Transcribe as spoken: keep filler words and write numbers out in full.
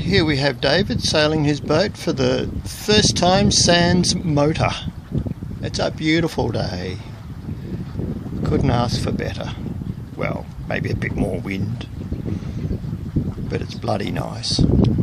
here we have David sailing his boat for the first time sans motor. It's a beautiful day. Couldn't ask for better. Well, maybe a bit more wind, but it's bloody nice.